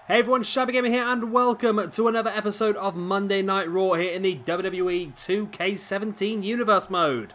Hey everyone, Shabby Gamer here and welcome to another episode of Monday Night Raw here in the WWE 2K17 Universe mode.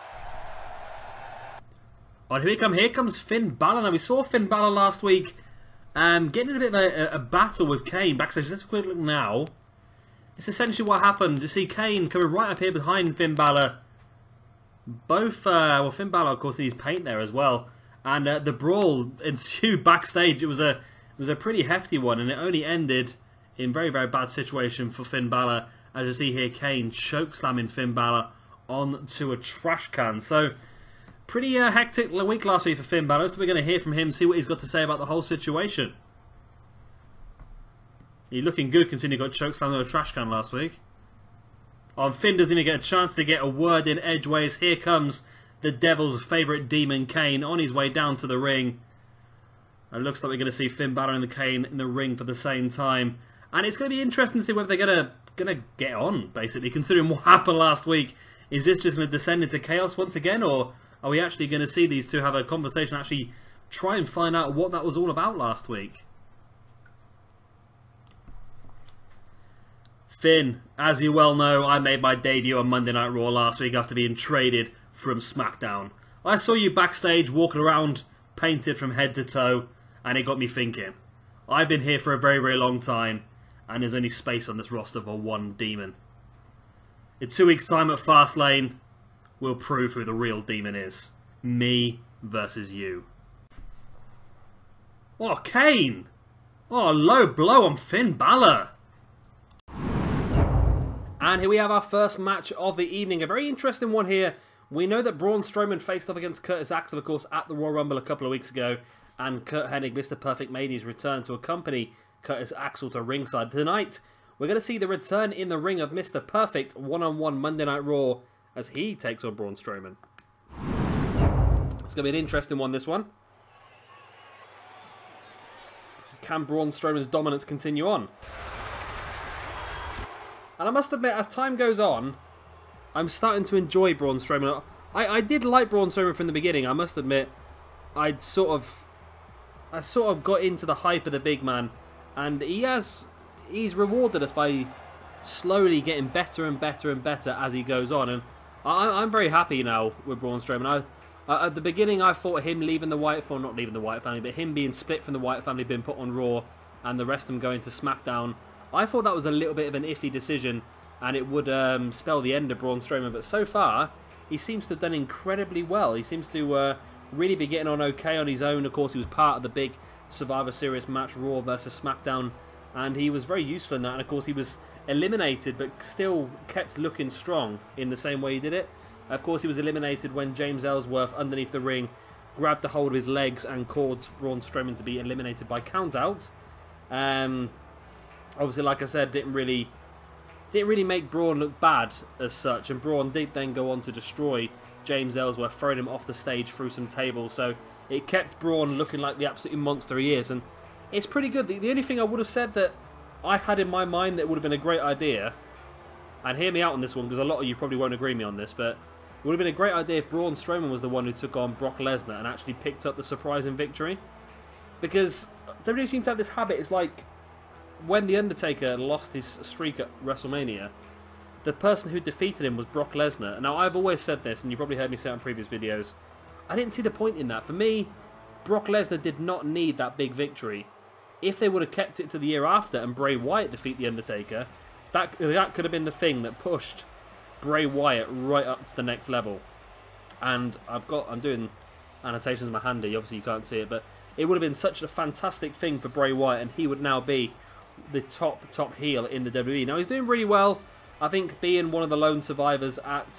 Alright, here comes Finn Balor. Now we saw Finn Balor last week getting in a bit of a battle with Kane backstage. Let's have a quick look now. It's essentially what happened. You see Kane coming right up here behind Finn Balor. Both, well, Finn Balor of course needs paint there as well. And the brawl ensued backstage. It was a pretty hefty one, and it only ended in very, very bad situation for Finn Balor. As you see here, Kane chokeslamming Finn Balor onto a trash can. So, pretty hectic week last week for Finn Balor. So we're going to hear from him, see what he's got to say about the whole situation. He's looking good considering he got chokeslammed on a trash can last week. Oh, Finn doesn't even get a chance to get a word in edgeways. Here comes the Devil's favourite demon, Kane, on his way down to the ring. It looks like we're going to see Finn Balor and the Kane in the ring for the same time. And it's going to be interesting to see whether they're going to get on, basically, considering what happened last week. Is this just going to descend into chaos once again, or are we actually going to see these two have a conversation, actually try and find out what that was all about last week? Finn, as you well know, I made my debut on Monday Night Raw last week after being traded from SmackDown. I saw you backstage walking around painted from head to toe, and it got me thinking. I've been here for a very, very long time, and there's only space on this roster for one demon. In 2 weeks' time at Fastlane, we'll prove who the real demon is. Me versus you. Oh, Kane! Oh, low blow on Finn Balor! And here we have our first match of the evening. A very interesting one here. We know that Braun Strowman faced off against Curtis Axel, of course, at the Royal Rumble a couple of weeks ago. And Curt Hennig, Mr. Perfect, made his return to accompany Curtis Axel to ringside. Tonight, we're going to see the return in the ring of Mr. Perfect one-on-one Monday Night Raw as he takes on Braun Strowman. It's going to be an interesting one, this one. Can Braun Strowman's dominance continue on? And I must admit, as time goes on, I'm starting to enjoy Braun Strowman. I did like Braun Strowman from the beginning, I must admit. I sort of got into the hype of the big man, and he's rewarded us by slowly getting better and better and better as he goes on, and I'm very happy now with Braun Strowman. At the beginning I thought him leaving the Wyatt family, not leaving the Wyatt family, but him being split from the Wyatt family, being put on Raw, and the rest of them going to SmackDown, I thought that was a little bit of an iffy decision, and it would spell the end of Braun Strowman, but so far he seems to have done incredibly well. He seems to really be getting on okay on his own. Of course, he was part of the big Survivor Series match, Raw versus SmackDown, and he was very useful in that. And of course, he was eliminated, but still kept looking strong in the same way he did it. Of course, he was eliminated when James Ellsworth, underneath the ring, grabbed a hold of his legs and caused Braun Strowman to be eliminated by countout. Obviously, like I said, didn't really make Braun look bad as such, and Braun did then go on to destroy James Ellsworth, throwing him off the stage through some tables, so it kept Braun looking like the absolute monster he is, and it's pretty good. The only thing I would have said that I had in my mind that would have been a great idea, and hear me out on this one because a lot of you probably won't agree with me on this, but it would have been a great idea if Braun Strowman was the one who took on Brock Lesnar and actually picked up the surprising victory, because WWE seem to have this habit. It's like when The Undertaker lost his streak at WrestleMania, the person who defeated him was Brock Lesnar. Now, I've always said this, and you probably heard me say it in previous videos, I didn't see the point in that. For me, Brock Lesnar did not need that big victory. If they would have kept it to the year after and Bray Wyatt defeat The Undertaker, that could have been the thing that pushed Bray Wyatt right up to the next level. And I'm doing annotations in my hand here, obviously you can't see it, but it would have been such a fantastic thing for Bray Wyatt, and he would now be the top heel in the WWE. Now, he's doing really well. I think being one of the lone survivors at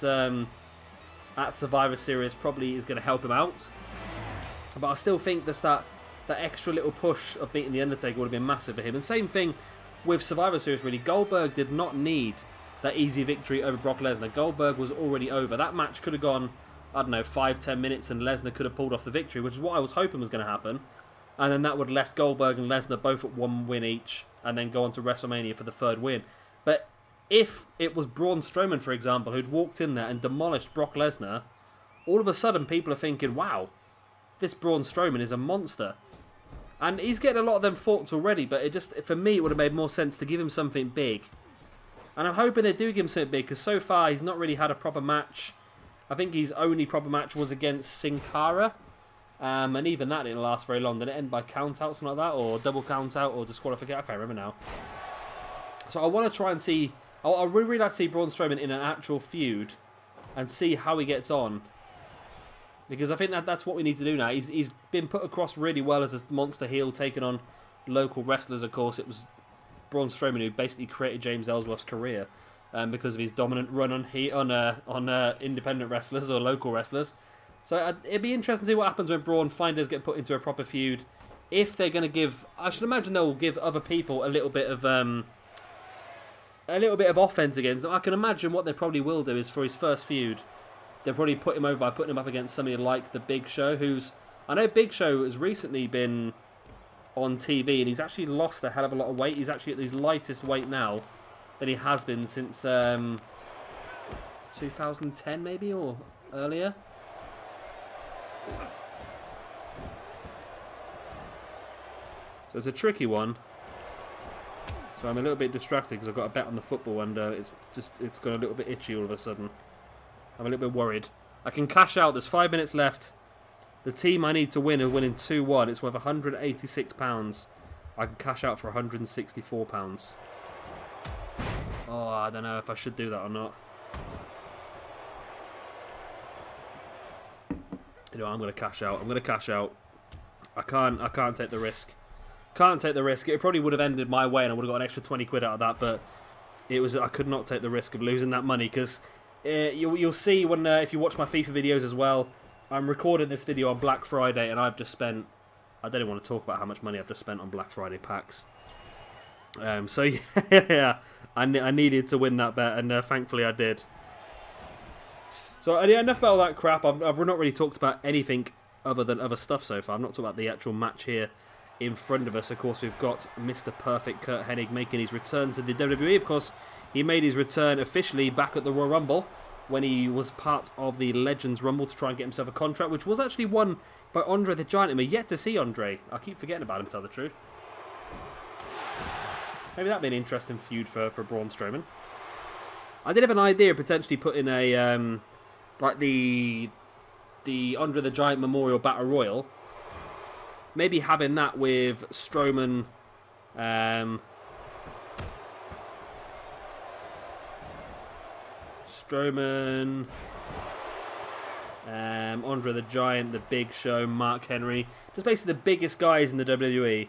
Survivor Series probably is going to help him out. But I still think that extra little push of beating The Undertaker would have been massive for him. And same thing with Survivor Series, really. Goldberg did not need that easy victory over Brock Lesnar. Goldberg was already over. That match could have gone, I don't know, 5-10 minutes, and Lesnar could have pulled off the victory, which is what I was hoping was going to happen. And then that would have left Goldberg and Lesnar both at one win each, and then go on to WrestleMania for the third win. But if it was Braun Strowman, for example, who'd walked in there and demolished Brock Lesnar, all of a sudden people are thinking, wow, this Braun Strowman is a monster. And he's getting a lot of them thoughts already, but it just, for me, it would have made more sense to give him something big. And I'm hoping they do give him something big, because so far he's not really had a proper match. I think his only proper match was against Sin Cara. And even that didn't last very long. Did it end by count-out, something like that? Or double count-out, or disqualification? I can't remember now. So I want to try and see... I really like to see Braun Strowman in an actual feud and see how he gets on. Because I think that's what we need to do now. He's been put across really well as a monster heel, taking on local wrestlers. Of course, it was Braun Strowman who basically created James Ellsworth's career because of his dominant run on independent wrestlers or local wrestlers. So it'd be interesting to see what happens when Braun finally does get put into a proper feud. If they're going to give... I should imagine they'll give other people a little bit of offense against them. I can imagine what they probably will do is for his first feud, they'll probably put him over by putting him up against somebody like the Big Show, who's... I know Big Show has recently been on TV and he's actually lost a hell of a lot of weight. He's actually at his lightest weight now than he has been since 2010 maybe, or earlier. So it's a tricky one. So I'm a little bit distracted because I've got a bet on the football and it's got a little bit itchy all of a sudden. I'm a little bit worried. I can cash out. There's 5 minutes left. The team I need to win are winning 2-1. It's worth £186. I can cash out for £164. Oh, I don't know if I should do that or not. You know, I'm going to cash out. I'm going to cash out. I can't take the risk. Can't take the risk. It probably would have ended my way and I would have got an extra 20 quid out of that, but I could not take the risk of losing that money because you'll see when if you watch my FIFA videos as well, I'm recording this video on Black Friday and I've just spent... I don't even want to talk about how much money I've just spent on Black Friday packs. So yeah, I needed to win that bet and thankfully I did. So yeah, enough about all that crap. I've not really talked about anything other than other stuff so far. I've not talked about the actual match here in front of us. Of course, we've got Mr. Perfect Curt Hennig making his return to the WWE. Of course, he made his return officially back at the Royal Rumble when he was part of the Legends Rumble to try and get himself a contract, which was actually won by Andre the Giant. And we're yet to see Andre. I keep forgetting about him, to tell the truth. Maybe that'd be an interesting feud for Braun Strowman. I did have an idea of potentially putting a like the Andre the Giant Memorial Battle Royal. Maybe having that with Strowman, Andre the Giant, the Big Show, Mark Henry, just basically the biggest guys in the WWE.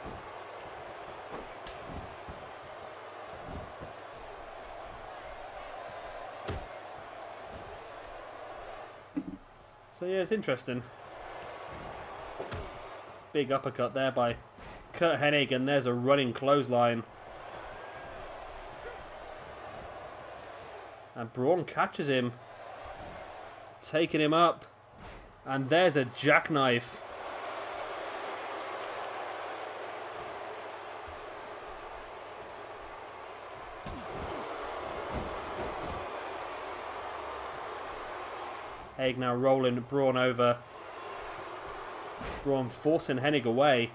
So yeah, it's interesting. Big uppercut there by Curt Hennig, and there's a running clothesline. And Braun catches him, taking him up, and there's a jackknife. Hennig now rolling Braun over. Braun forcing Hennig away.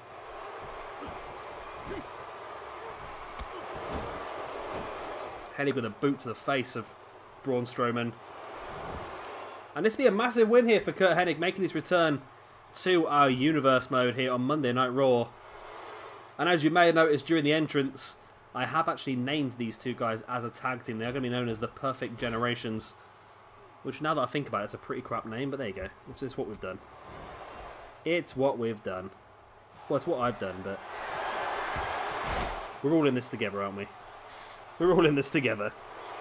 Hennig with a boot to the face of Braun Strowman. And this will be a massive win here for Curt Hennig, making his return to our Universe mode here on Monday Night Raw. And as you may have noticed during the entrance, I have actually named these two guys as a tag team. They are going to be known as the Perfect Generations. Which, now that I think about it, it's a pretty crap name, but there you go. It's just what we've done. It's what we've done. Well, it's what I've done, but... we're all in this together, aren't we? We're all in this together.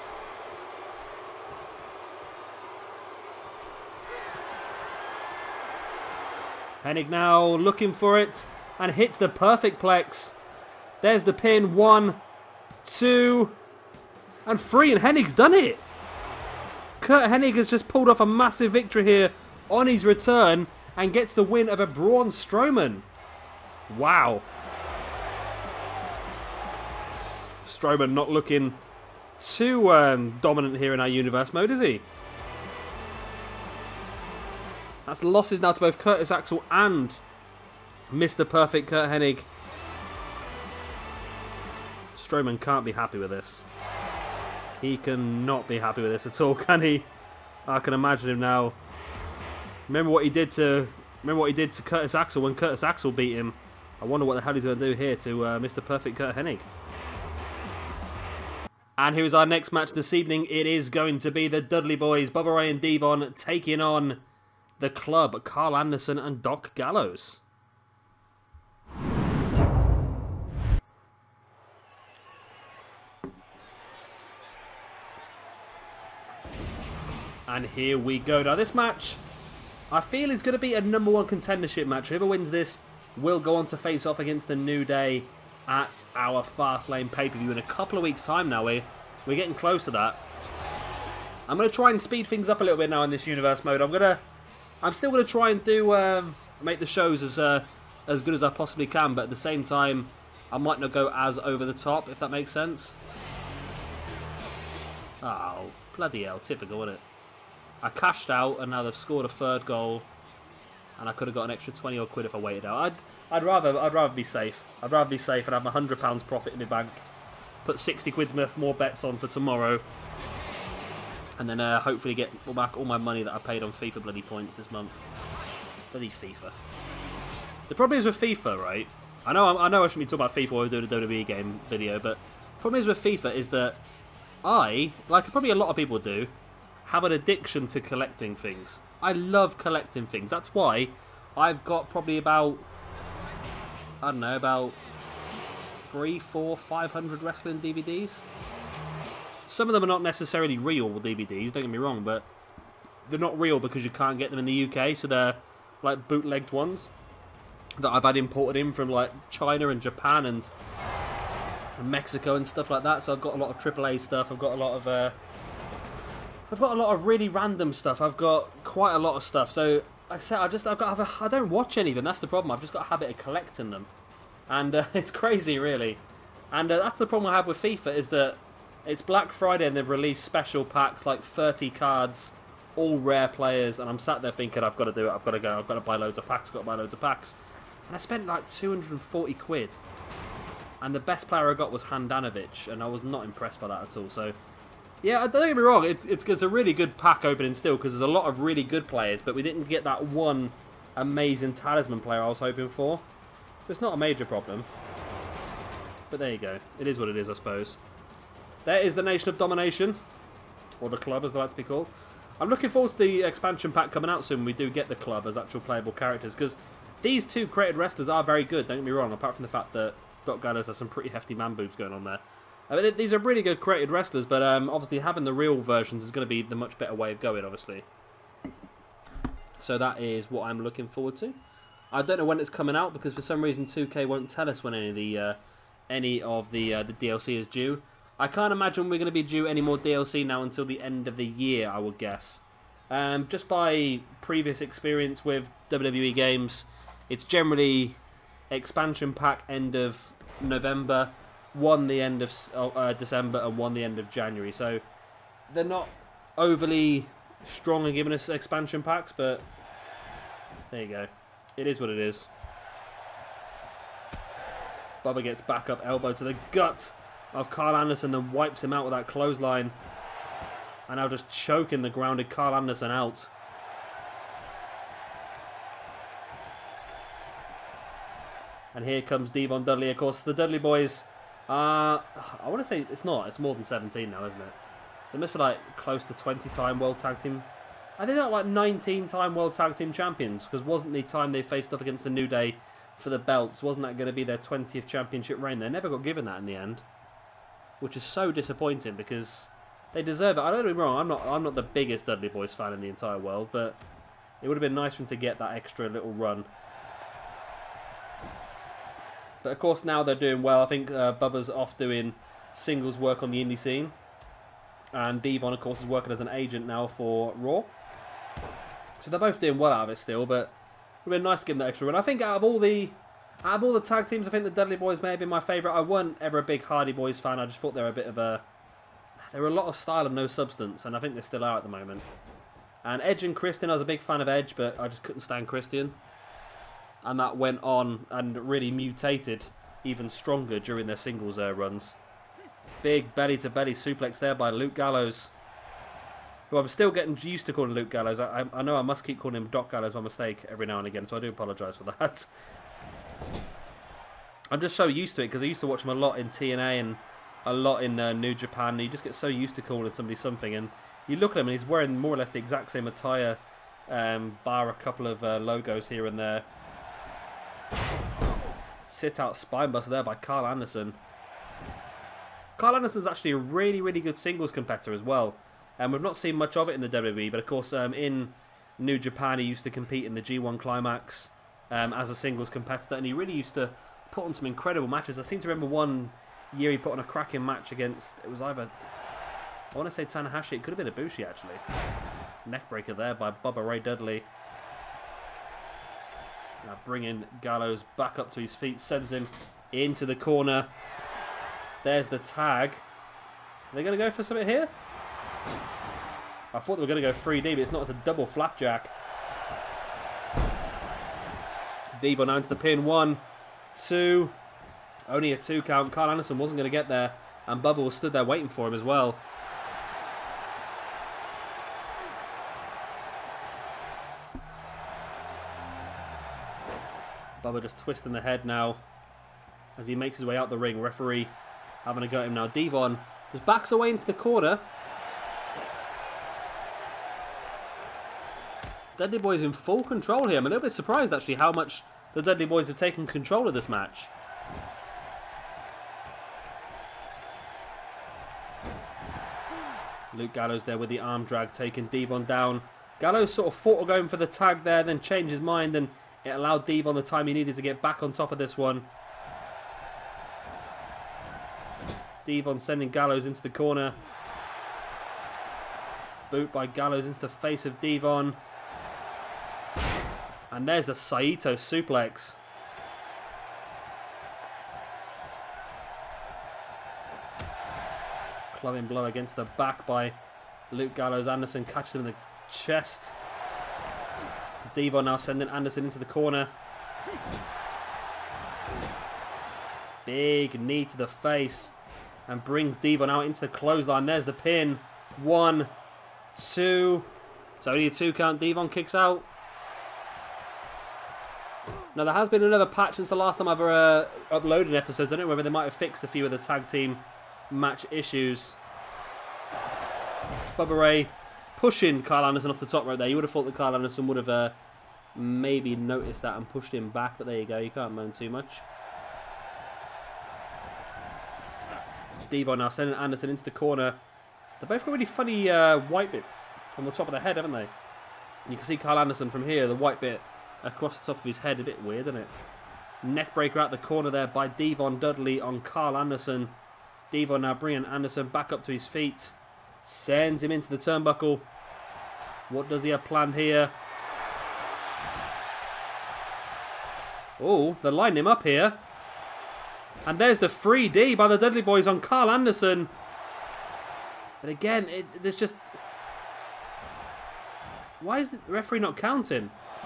Hennig now looking for it, and hits the perfect plex. There's the pin. 1, 2, and 3, and Hennig's done it! Curt Hennig has just pulled off a massive victory here on his return and gets the win over Braun Strowman. Wow. Strowman not looking too dominant here in our Universe mode, is he? That's losses now to both Curtis Axel and Mr. Perfect Kurt Hennig. Strowman can't be happy with this. He cannot be happy with this at all, can he? I can imagine him now. Remember what he did to Curtis Axel when Curtis Axel beat him. I wonder what the hell he's going to do here to Mr. Perfect Kurt Hennig. And here's our next match this evening. It is going to be the Dudley Boys, Bubba Ray and Devon, taking on the Club, Carl Anderson and Doc Gallows. And here we go. Now this match, I feel is going to be a #1 contendership match. Whoever wins this will go on to face off against the New Day at our Fastlane pay-per-view in a couple of weeks' time now. We're getting close to that. I'm going to try and speed things up a little bit now in this universe mode. I'm still going to try and do make the shows as good as I possibly can, but at the same time, I might not go as over the top, if that makes sense. Oh, bloody hell. Typical, isn't it? I cashed out, and now they've scored a third goal, and I could have got an extra 20 odd quid if I waited out. I'd rather be safe. I'd rather be safe and have £100 profit in my bank, put 60 quid worth more bets on for tomorrow, and then hopefully get back all my money that I paid on FIFA bloody points this month. Bloody FIFA. The problem is with FIFA, right? I know I shouldn't be talking about FIFA while we're doing a WWE game video, but the problem is with FIFA is that I, like probably a lot of people do, have an addiction to collecting things. I love collecting things. That's why I've got probably about, I don't know, about 300, 400, 500 wrestling DVDs. Some of them are not necessarily real DVDs, don't get me wrong, but they're not real because you can't get them in the UK, so they're like bootlegged ones that I've had imported in from like China and Japan and Mexico and stuff like that. So I've got a lot of AAA stuff. I've got a lot of really random stuff. I've got quite a lot of stuff. So, like I said, I don't watch any of them. That's the problem. I've just got a habit of collecting them, and it's crazy, really. And that's the problem I have with FIFA is that it's Black Friday and they've released special packs like 30 cards, all rare players, and I'm sat there thinking I've got to do it. I've got to go. I've got to buy loads of packs. I've got to buy loads of packs, and I spent like 240 quid. And the best player I got was Handanovic, and I was not impressed by that at all. So. Yeah, don't get me wrong, it's a really good pack opening still, because there's a lot of really good players, but we didn't get that one amazing talisman player I was hoping for. It's not a major problem. But there you go. It is what it is, I suppose. There is the Nation of Domination, or the Club as they like to be called. I'm looking forward to the expansion pack coming out soon when we do get the Club as actual playable characters, because these two created wrestlers are very good, don't get me wrong, apart from the fact that Doc Gallows has some pretty hefty man boobs going on there. I mean, these are really good created wrestlers, but obviously having the real versions is going to be the much better way of going, obviously. So that is what I'm looking forward to. I don't know when it's coming out, because for some reason 2K won't tell us when any of the DLC is due. I can't imagine we're going to be due any more DLC now until the end of the year, I would guess. Just by previous experience with WWE games, it's generally expansion pack end of November, one the end of December, and one the end of January. So they're not overly strong in giving us expansion packs, but there you go. It is what it is. Bubba gets back up elbow to the gut of Carl Anderson, then wipes him out with that clothesline. And now just choking the grounded Carl Anderson out. And here comes Devon Dudley. Of course, the Dudley Boys. I want to say it's not. It's more than 17 now, isn't it? They must be like close to 20-time World Tag Team. I think they're like 19-time World Tag Team Champions, because wasn't the time they faced up against the New Day for the belts, wasn't that going to be their 20th championship reign? They never got given that in the end, which is so disappointing because they deserve it. I don't get me wrong, I'm not the biggest Dudley Boys fan in the entire world, but it would have been nice for them to get that extra little run. But of course now they're doing well. I think Bubba's off doing singles work on the indie scene, and Devon of course is working as an agent now for Raw. So they're both doing well out of it still, but it would have been nice to give them that extra run. I think out of all the tag teams, I think the Dudley Boys may have been my favourite. I weren't ever a big Hardy Boys fan. I just thought they were a bit of a... They were a lot of style and no substance, and I think they still are at the moment. And Edge and Christian, I was a big fan of Edge, but I just couldn't stand Christian. And that went on and really mutated even stronger during their singles runs. Big belly-to-belly suplex there by Luke Gallows, who I'm still getting used to calling Luke Gallows. I know I must keep calling him Doc Gallows by mistake every now and again, so I do apologise for that. I'm just so used to it because I used to watch him a lot in TNA and a lot in New Japan. And you just get so used to calling somebody something, and you look at him and he's wearing more or less the exact same attire, bar a couple of logos here and there. Sit-out spinebuster there by Carl Anderson. Carl Anderson's actually a really, really good singles competitor as well. And we've not seen much of it in the WWE, but of course in New Japan he used to compete in the G1 Climax as a singles competitor, and he really used to put on some incredible matches. I seem to remember one year he put on a cracking match against, it was either, I want to say Tanahashi, it could have been Ibushi actually. Neckbreaker there by Bubba Ray Dudley. Now bringing Gallows back up to his feet, sends him into the corner. There's the tag. Are they going to go for something here? I thought they were going to go 3D, but it's not. It's a double flapjack. Devon now into the pin. 1, 2. Only a 2 count. Carl Anderson wasn't going to get there, and Bubba was stood there waiting for him as well. Bubba just twisting the head now as he makes his way out the ring. Referee having a go at him now. Devon just backs away into the corner. Dudley Boyz in full control here. I'm a little bit surprised actually how much the Dudley Boyz have taken control of this match. Luke Gallows there with the arm drag, taking Devon down. Gallows sort of thought of going for the tag there, then changed his mind, and it allowed Devon the time he needed to get back on top of this one. Devon sending Gallows into the corner. Boot by Gallows into the face of Devon. And there's the Saito suplex. Clubbing blow against the back by Luke Gallows. Anderson catches him in the chest. Devon now sending Anderson into the corner. Big knee to the face. And brings Devon out into the clothesline. There's the pin. 1, 2. It's only a 2 count. Devon kicks out. Now there has been another patch since the last time I've ever uploaded episodes. I don't know whether they might have fixed a few of the tag team match issues. Bubba Ray pushing Carl Anderson off the top right there. You would have thought that Carl Anderson would have maybe noticed that and pushed him back, but there you go. You can't moan too much. Devon now sending Anderson into the corner. They both got really funny white bits on the top of the head, haven't they? You can see Carl Anderson from here, the white bit across the top of his head. A bit weird, isn't it? Neckbreaker out the corner there by Devon Dudley on Carl Anderson. Devon now bringing Anderson back up to his feet. Sends him into the turnbuckle. What does he have planned here? Oh, they're lining him up here. And there's the 3D by the Dudley Boyz on Carl Anderson. But again, there's just... Why is the referee not counting?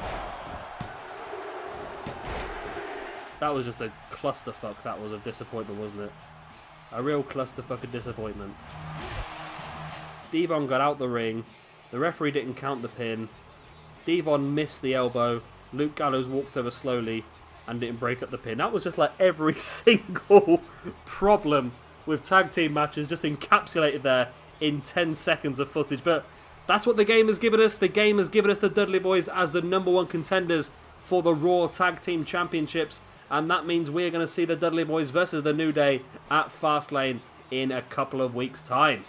That was just a clusterfuck, that was, of disappointment, wasn't it? A real clusterfuck of disappointment. Devon got out the ring. The referee didn't count the pin. Devon missed the elbow. Luke Gallows walked over slowly and didn't break up the pin. That was just like every single problem with tag team matches just encapsulated there in 10 seconds of footage. But that's what the game has given us. The game has given us the Dudley Boyz as the #1 contenders for the Raw Tag Team Championships. And that means we're going to see the Dudley Boyz versus the New Day at Fastlane in a couple of weeks' time.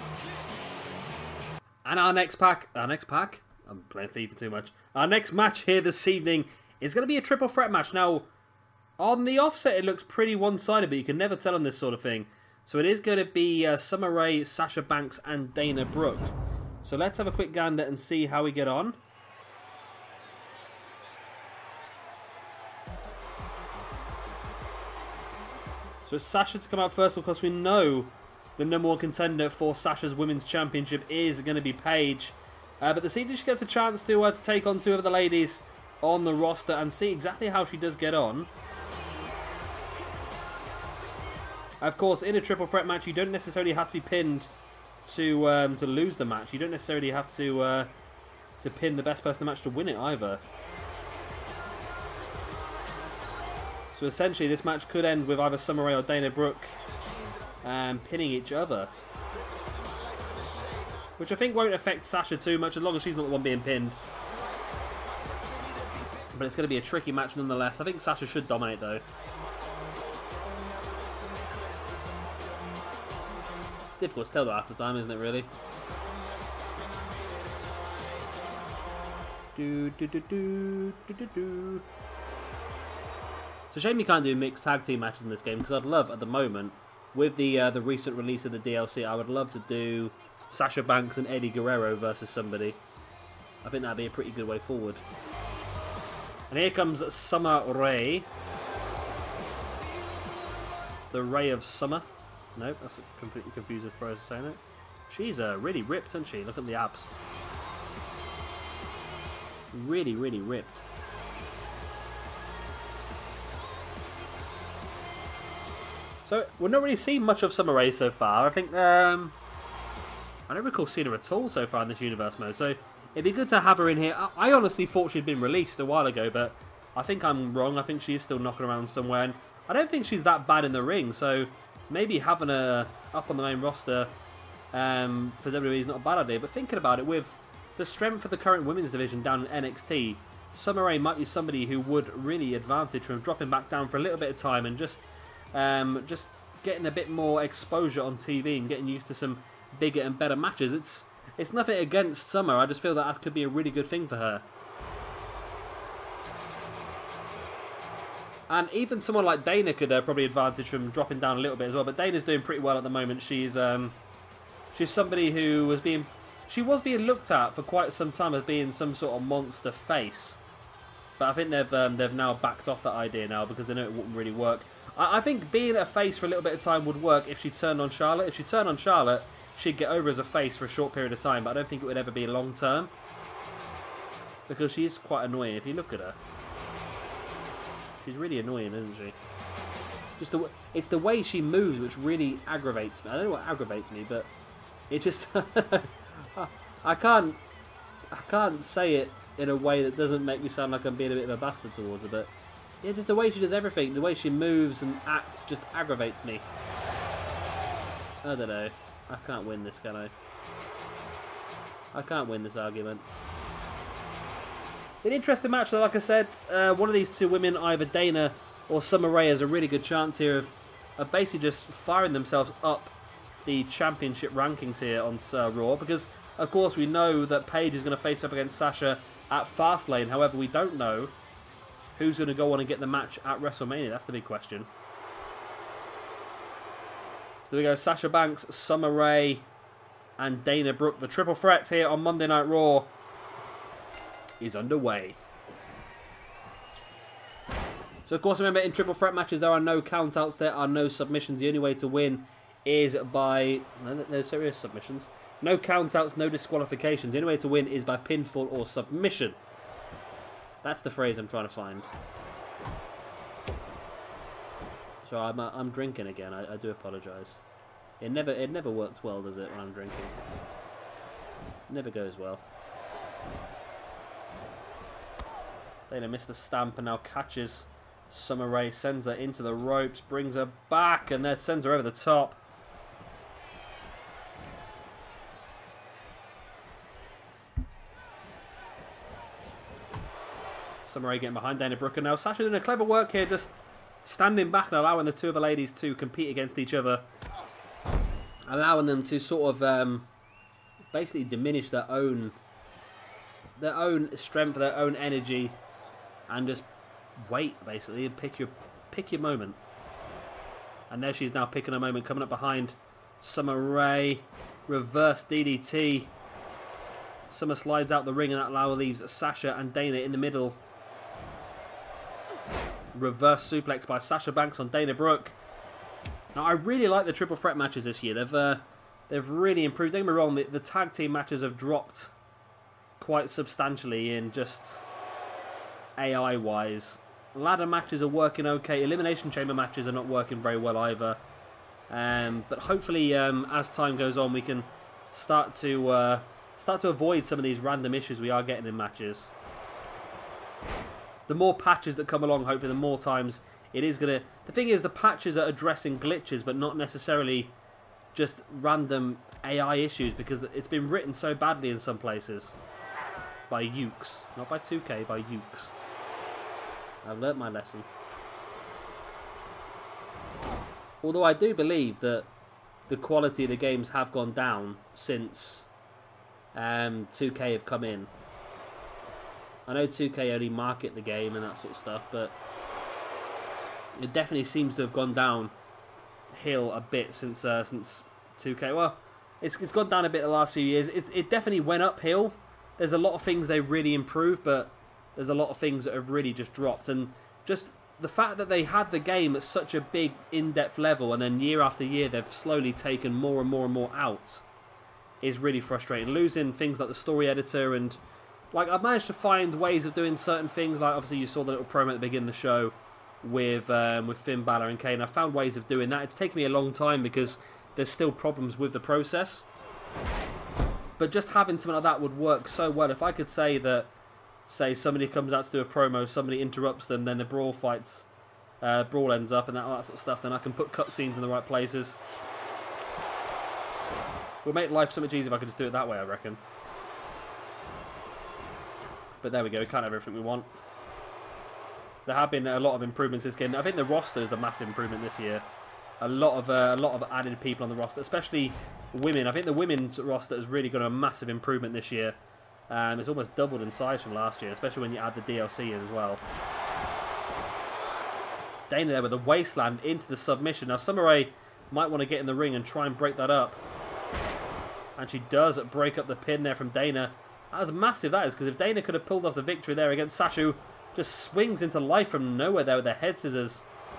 And our next pack, I'm playing FIFA too much. Our next match here this evening is going to be a triple threat match. Now, on the offset, it looks pretty one-sided, but you can never tell on this sort of thing. So it is going to be Summer Rae, Sasha Banks, and Dana Brooke. So let's have a quick gander and see how we get on. So it's Sasha to come out first, of course. We know the #1 contender for Sasha's Women's Championship is going to be Paige. But this evening she gets a chance to take on 2 of the ladies on the roster and see exactly how she does get on. Of course, in a triple threat match, you don't necessarily have to be pinned to lose the match. You don't necessarily have to pin the best person in the match to win it either. So essentially, this match could end with either Summer Rae or Dana Brooke pinning each other. Which I think won't affect Sasha too much, as long as she's not the one being pinned. But it's going to be a tricky match nonetheless. I think Sasha should dominate, though. It's difficult to tell that half the time, isn't it, really? It's a shame you can't do mixed tag team matches in this game, because I'd love, at the moment, with the recent release of the DLC, I would love to do Sasha Banks and Eddie Guerrero versus somebody. I think that'd be a pretty good way forward. And here comes Summer Rae. The Ray of Summer. Nope, that's a completely confusing phrase of saying it. She's really ripped, isn't she? Look at the abs. Really, really ripped. So, we're not really seeing much of Summer Rae so far. I think, I don't recall seeing her at all so far in this universe mode. So, it'd be good to have her in here. I honestly thought she'd been released a while ago, but I think I'm wrong. I think she is still knocking around somewhere. And I don't think she's that bad in the ring. So, maybe having her up on the main roster for WWE is not a bad idea. But thinking about it, with the strength of the current women's division down in NXT, Summer Rae might be somebody who would really advantage from dropping back down for a little bit of time and just getting a bit more exposure on TV and getting used to some bigger and better matches. It's nothing against Summer. I just feel that could be a really good thing for her. And even someone like Dana could probably advantage from dropping down a little bit as well. But Dana's doing pretty well at the moment. She's somebody who was being looked at for quite some time as being some sort of monster face. But I think they've now backed off that idea now because they know it wouldn't really work. I think being a face for a little bit of time would work if she turned on Charlotte. If she turned on Charlotte, she'd get over as a face for a short period of time. But I don't think it would ever be long term. Because she's quite annoying if you look at her. She's really annoying, isn't she? It's the way she moves which really aggravates me. I don't know what aggravates me, but it just I can't say it in a way that doesn't make me sound like I'm being a bit of a bastard towards her, but yeah, just the way she does everything, the way she moves and acts just aggravates me. I don't know. I can't win this, can I? I can't win this argument. An interesting match, though, like I said. One of these two women, either Dana or Summer Rae, has a really good chance here of basically just firing themselves up the championship rankings here on Raw. Because, of course, we know that Paige is going to face up against Sasha at Fastlane. However, we don't know who's going to go on and get the match at WrestleMania. That's the big question. So there we go. Sasha Banks, Summer Rae, and Dana Brooke. The triple threat here on Monday Night Raw is underway. So, of course, remember, in triple threat matches, there are no countouts, there are no submissions. The only way to win is by... No serious submissions. No countouts, no disqualifications. The only way to win is by pinfall or submission. That's the phrase I'm trying to find. So I'm drinking again. I do apologise. It never works well, does it, when I'm drinking? It never goes well. Dana missed the stamp and now catches Summer Rae, sends her into the ropes, brings her back, and then sends her over the top. Summer Rae getting behind Dana Brooke, and now Sasha doing a clever work here, just standing back and allowing the two other ladies to compete against each other. Allowing them to sort of basically diminish their own strength, their own energy, and just wait, basically, and pick your moment. And there she's now picking her moment, coming up behind Summer Rae. Reverse DDT. Summer slides out the ring, and that now leaves Sasha and Dana in the middle. Reverse suplex by Sasha Banks on Dana Brooke. Now, I really like the triple threat matches this year. They've really improved. Don't get me wrong, the tag team matches have dropped quite substantially in just AI-wise. Ladder matches are working okay. Elimination Chamber matches are not working very well either. But hopefully, as time goes on, we can start to avoid some of these random issues we are getting in matches. The more patches that come along, hopefully, the more times it is going to... The thing is, the patches are addressing glitches, but not necessarily just random AI issues, because it's been written so badly in some places. By Yuke's. Not by 2K, by Yuke's. I've learnt my lesson. Although I do believe that the quality of the games have gone down since 2K have come in. I know 2K only market the game and that sort of stuff, but it definitely seems to have gone downhill a bit since 2K. Well, it's gone down a bit the last few years. It definitely went uphill. There's a lot of things they really improved, but there's a lot of things that have really just dropped. And just the fact that they had the game at such a big, in-depth level, and then year after year they've slowly taken more and more and more out, is really frustrating. Losing things like the story editor, and like I've managed to find ways of doing certain things. Like obviously you saw the little promo at the beginning of the show with Finn Balor and Kane. I found ways of doing that. It's taken me a long time because there's still problems with the process. But just having something like that would work so well. If I could say that, say somebody comes out to do a promo, somebody interrupts them, then the brawl ends up and all that sort of stuff, then I can put cutscenes in the right places. It would make life so much easier if I could just do it that way, I reckon. But there we go, we can't have everything we want. There have been a lot of improvements this game. I think the roster is the massive improvement this year. A lot of added people on the roster, especially women. I think the women's roster has really got a massive improvement this year. It's almost doubled in size from last year, especially when you add the DLC in as well. Dana there with the wasteland into the submission. Now Summer Rae might want to get in the ring and try and break that up. And she does break up the pin there from Dana. That was massive, that is, because if Dana could have pulled off the victory there against Sasha, who just swings into life from nowhere there with the head scissors.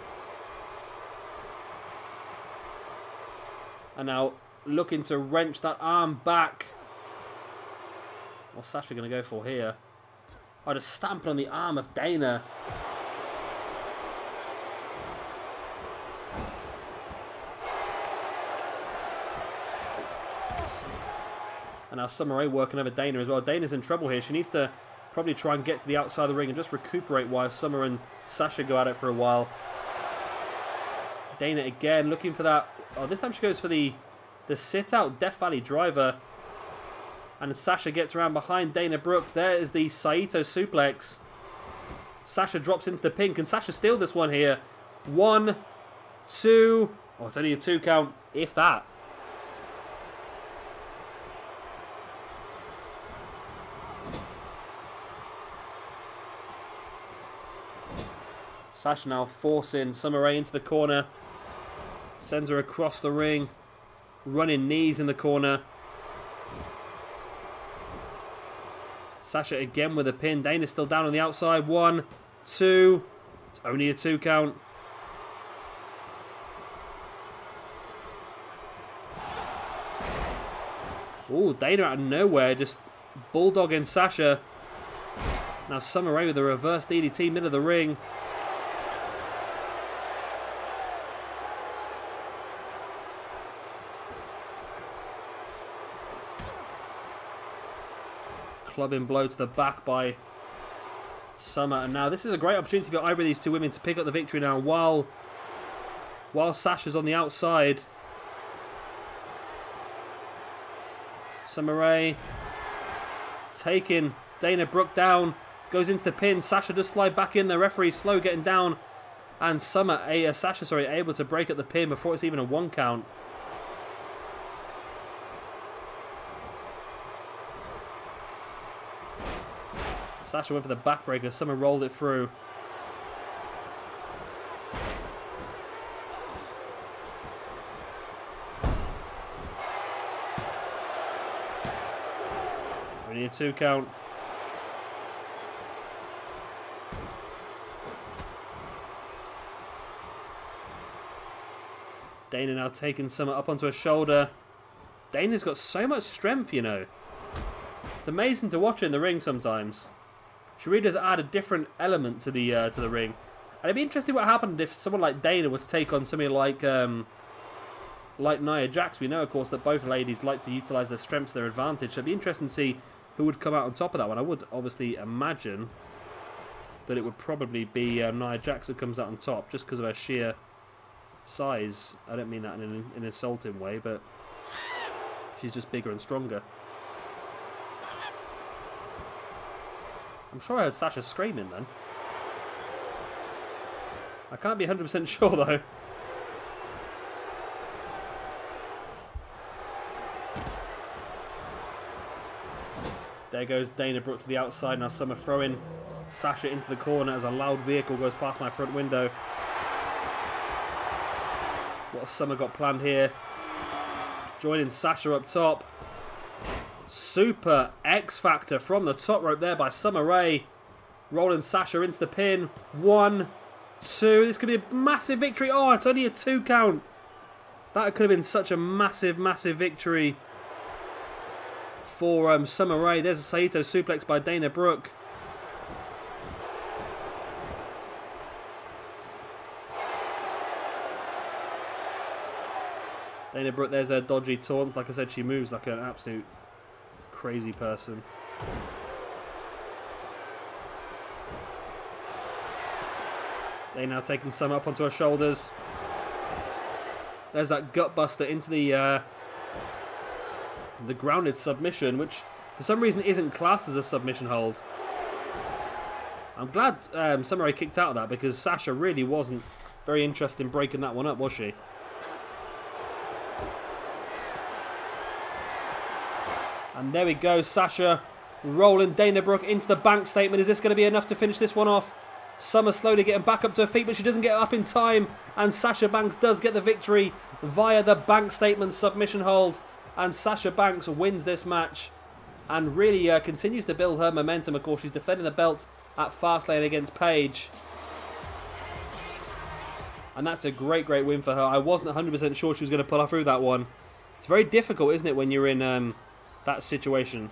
And now looking to wrench that arm back. What's Sasha going to go for here? Oh, just stamping on the arm of Dana. And now Summer Rae working over Dana as well. Dana's in trouble here. She needs to probably try and get to the outside of the ring and just recuperate while Summer and Sasha go at it for a while. Dana again looking for that. Oh, this time she goes for the sit-out Death Valley driver. And Sasha gets around behind Dana Brooke. There is the Saito suplex. Sasha drops into the pin. Can Sasha steal this one here? 1, 2. Oh, it's only a 2 count, if that. Sasha now forcing Summer Rae into the corner. Sends her across the ring. Running knees in the corner. Sasha again with a pin. Dana's still down on the outside. 1, 2. It's only a 2 count. Oh, Dana out of nowhere just bulldogging Sasha. Now Summer Rae with a reverse DDT middle of the ring. Clubbing blow to the back by Summer. And now this is a great opportunity for either of these two women to pick up the victory now while Sasha's on the outside. Summer Rae taking Dana Brooke down. Goes into the pin. Sasha does slide back in. The referee slow getting down. And Sasha able to break up the pin before it's even a 1 count. Sasha went for the backbreaker. Summer rolled it through. Only a 2 count. Dana now taking Summer up onto her shoulder. Dana's got so much strength, you know. It's amazing to watch in the ring sometimes. She really does add a different element to the ring. And it'd be interesting what happened if someone like Dana were to take on somebody like Nia Jax. We know, of course, that both ladies like to utilise their strengths to their advantage. So it'd be interesting to see who would come out on top of that one. I would obviously imagine that it would probably be Nia Jax that comes out on top, just because of her sheer size. I don't mean that in an insulting way, but she's just bigger and stronger. I'm sure I heard Sasha screaming then. I can't be 100% sure though. There goes Dana Brooke to the outside. Now Summer throwing Sasha into the corner as a loud vehicle goes past my front window. What has Summer got planned here? Joining Sasha up top. Super X Factor from the top rope there by Summer Rae. Rolling Sasha into the pin. 1, 2. This could be a massive victory. Oh, it's only a 2 count. That could have been such a massive, massive victory for Summer Rae. There's a Saito suplex by Dana Brooke. Dana Brooke, there's a dodgy taunt. Like I said, she moves like an absolute crazy person. They now taking Summer up onto her shoulders. There's that gut buster into the grounded submission, which for some reason isn't classed as a submission hold. I'm glad Summer Rae kicked out of that, because Sasha really wasn't very interested in breaking that one up, was she? And there we go, Sasha rolling Dana Brooke into the bank statement. Is this going to be enough to finish this one off? Summer slowly getting back up to her feet, but she doesn't get up in time. And Sasha Banks does get the victory via the bank statement submission hold. And Sasha Banks wins this match and really continues to build her momentum. Of course, she's defending the belt at Fastlane against Paige. And that's a great, great win for her. I wasn't 100% sure she was going to pull her through that one. It's very difficult, isn't it, when you're in that situation.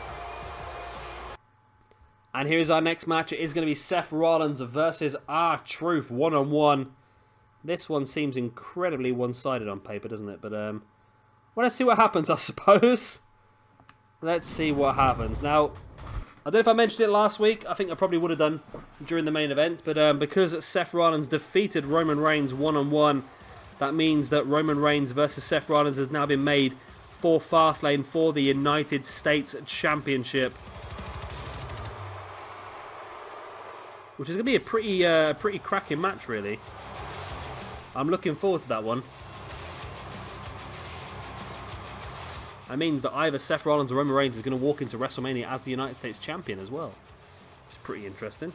And here's our next match. It is going to be Seth Rollins versus R-Truth one-on-one. This one seems incredibly one-sided on paper, doesn't it? But well, let's see what happens, I suppose. Let's see what happens. Now, I don't know if I mentioned it last week. I think I probably would have done during the main event. But because Seth Rollins defeated Roman Reigns one-on-one, that means that Roman Reigns versus Seth Rollins has now been made for Fastlane for the United States Championship. Which is going to be a pretty cracking match, really. I'm looking forward to that one. That means that either Seth Rollins or Roman Reigns is going to walk into WrestleMania as the United States Champion as well. Which is pretty interesting.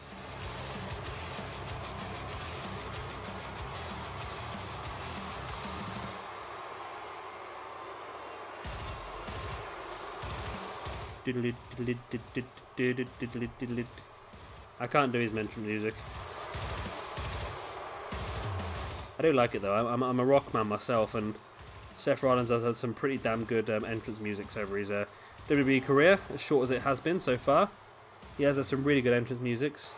I can't do his mental music. I do like it though. I'm a rock man myself, and Seth Rollins has had some pretty damn good entrance music over his WWE career, as short as it has been so far. He has had some really good entrance musics.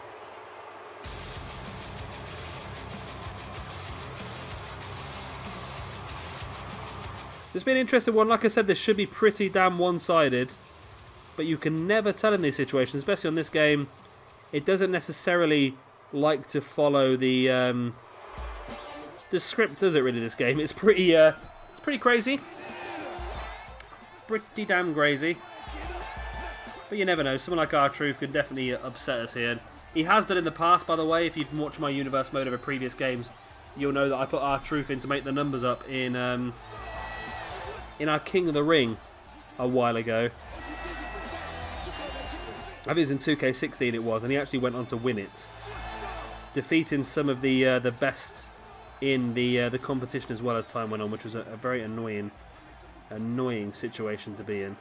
It's been an interesting one. Like I said, this should be pretty damn one-sided, but you can never tell in these situations, especially on this game. It doesn't necessarily like to follow the script, does it? Really, this game. It's pretty crazy, pretty damn crazy. But you never know. Someone like R-Truth could definitely upset us here. He has done in the past, by the way. If you've watched my universe mode over previous games, you'll know that I put R-Truth in to make the numbers up in our King of the Ring a while ago. I think it was in 2K16 it was, and he actually went on to win it, defeating some of the best in the competition as well as time went on, which was a very annoying situation to be in.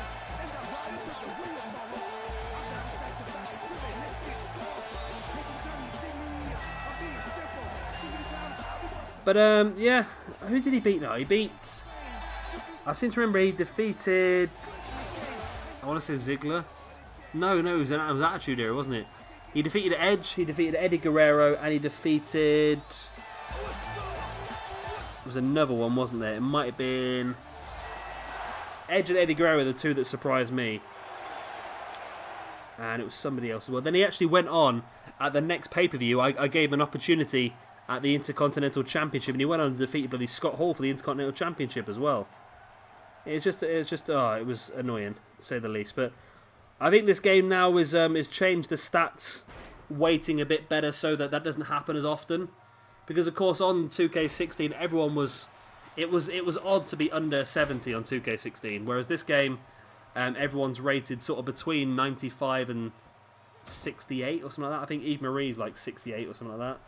But yeah, who did he beat now? He beat, I seem to remember he defeated, I want to say Ziggler. No, it was Attitude Era, wasn't it? He defeated Edge, he defeated Eddie Guerrero, and he defeated... There was another one, wasn't there? It might have been... Edge and Eddie Guerrero were the two that surprised me. And it was somebody else as well. Then he actually went on, at the next pay-per-view, I gave him an opportunity at the Intercontinental Championship, and he went on to defeat bloody Scott Hall for the Intercontinental Championship as well. It was annoying, to say the least. But I think this game now is changed the stats weighting a bit better so that that doesn't happen as often. Because of course on 2K16 everyone was, it was odd to be under 70 on 2K16, whereas this game everyone's rated sort of between 95 and 68 or something like that. I think Eve Marie's like 68 or something like that.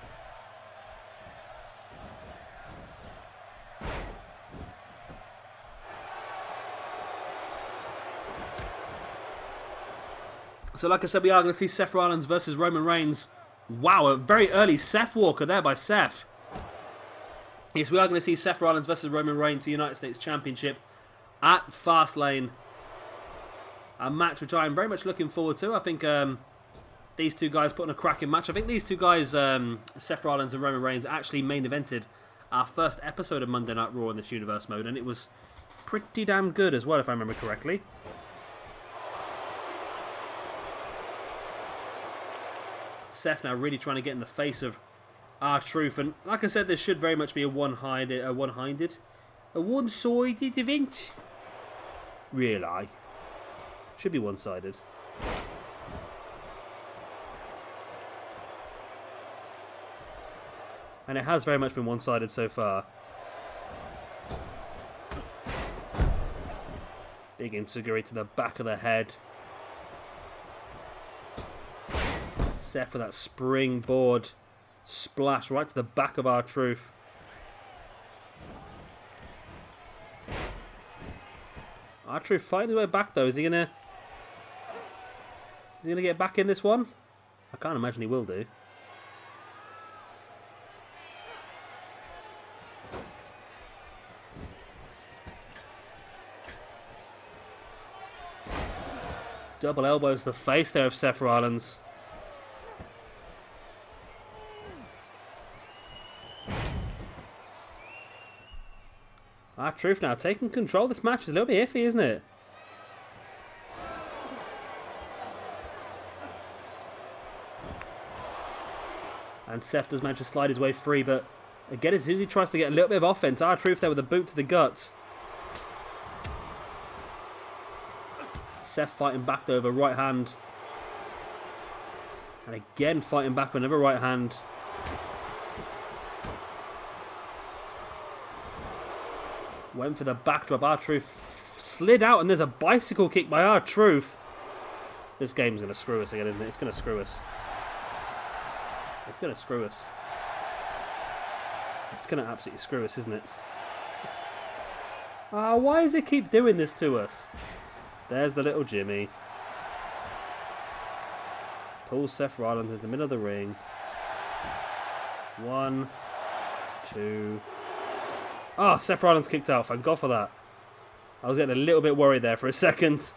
So like I said, we are going to see Seth Rollins versus Roman Reigns. Wow, a very early Seth Walker there by Seth. Yes, we are going to see Seth Rollins versus Roman Reigns for the United States Championship at Fastlane. A match which I am very much looking forward to. I think these two guys put on a cracking match. I think these two guys, Seth Rollins and Roman Reigns, actually main evented our first episode of Monday Night Raw in this universe mode, and it was pretty damn good as well, if I remember correctly. Seth now really trying to get in the face of R-Truth, and like I said, this should very much be a one-sided event. Really? Should be one-sided. And it has very much been one-sided so far. Big Enzuigiri to the back of the head. Seth with that springboard splash right to the back of R-Truth. R-Truth fighting his way back though. Is he gonna get back in this one? I can't imagine he will do. Double elbows to the face there of Seth Rollins. R-Truth now taking control. This match is a little bit iffy, isn't it? And Seth does manage to slide his way free, but again, as soon as he tries to get a little bit of offense, R-Truth there with a boot to the guts. Seth fighting back though with a right hand. And again fighting back with another right hand. Went for the backdrop. R-Truth slid out, and there's a bicycle kick by R-Truth. This game's going to screw us again, isn't it? It's going to screw us. It's going to screw us. It's going to absolutely screw us, isn't it? Why does it keep doing this to us? There's the little Jimmy. Pulls Seth Rollins into the middle of the ring. 1, 2... Oh, Seth Rollins kicked out. Thank God for that. I was getting a little bit worried there for a second.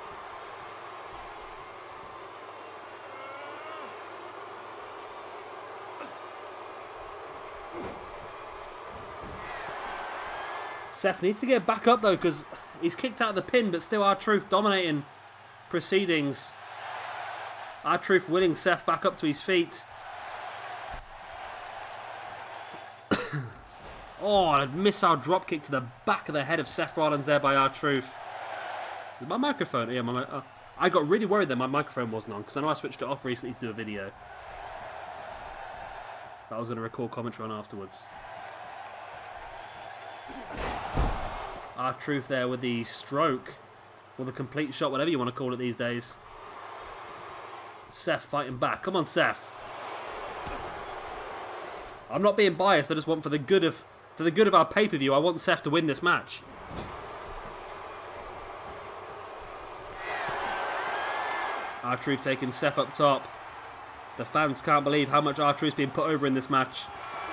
Seth needs to get back up though, because he's kicked out of the pin, but still R-Truth dominating proceedings. R-Truth winning Seth back up to his feet. Oh, a missile dropkick to the back of the head of Seth Rollins there by R-Truth. Is my microphone? Yeah, I got really worried that my microphone wasn't on, because I know I switched it off recently to do a video that I was going to record commentary on afterwards. R-Truth there with the stroke, or the complete shot, whatever you want to call it these days. Seth fighting back. Come on, Seth. I'm not being biased. I just want for the good of our pay-per-view, I want Seth to win this match. R-Truth taking Seth up top. The fans can't believe how much R-Truth's been put over in this match.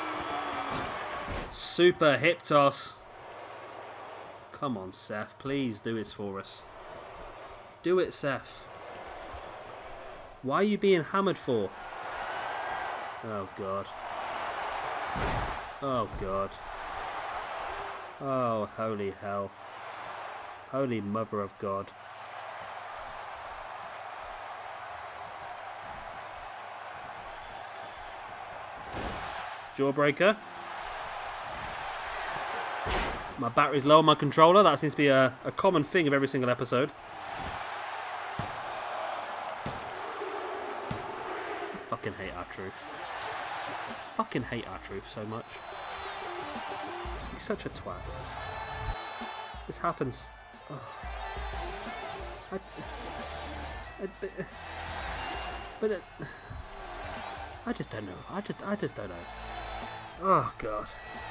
Super hip toss. Come on, Seth. Please do it for us. Do it, Seth. Why are you being hammered for? Oh, God. Oh, God. Oh, holy hell. Holy mother of God. Jawbreaker. My battery's low on my controller. That seems to be a common thing of every single episode. I fucking hate R-Truth. I fucking hate R-Truth so much. He's such a twat. This happens. Oh. I just don't know. I just don't know. Oh, God.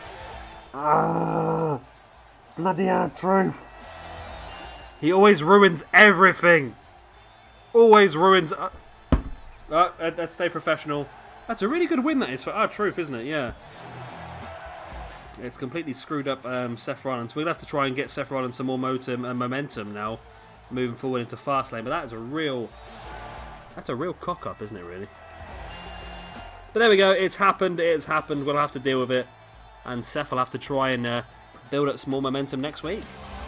Ah, bloody R-Truth. He always ruins everything. Always ruins. Let's stay professional. That's a really good win, that is, for R-Truth, isn't it? Yeah. It's completely screwed up Seth Rollins. We'll have to try and get Seth Rollins some more momentum now, moving forward into Fastlane. But that is a real. That's a real cock up, isn't it? Really. But there we go. It's happened. It's happened. We'll have to deal with it. And Seth will have to try and build up some more momentum next week.